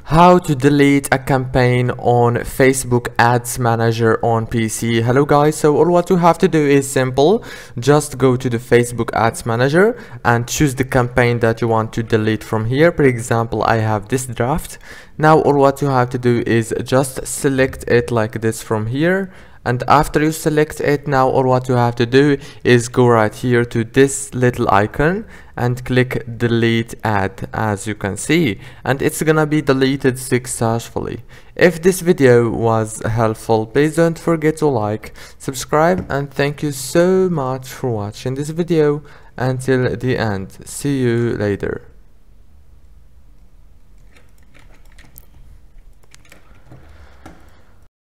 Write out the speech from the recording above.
How to delete a campaign on Facebook Ads Manager on PC. Hello guys, so all what you have to do is simple. Just go to the Facebook Ads Manager and choose the campaign that you want to delete from here. For example, I have this draft. Now all what you have to do is just select it like this from here. And after you select it, now all what you have to do is go right here to this little icon and click delete ad, as you can see, and it's gonna be deleted successfully. If this video was helpful, please don't forget to like, subscribe, and thank you so much for watching this video until the end. See you later.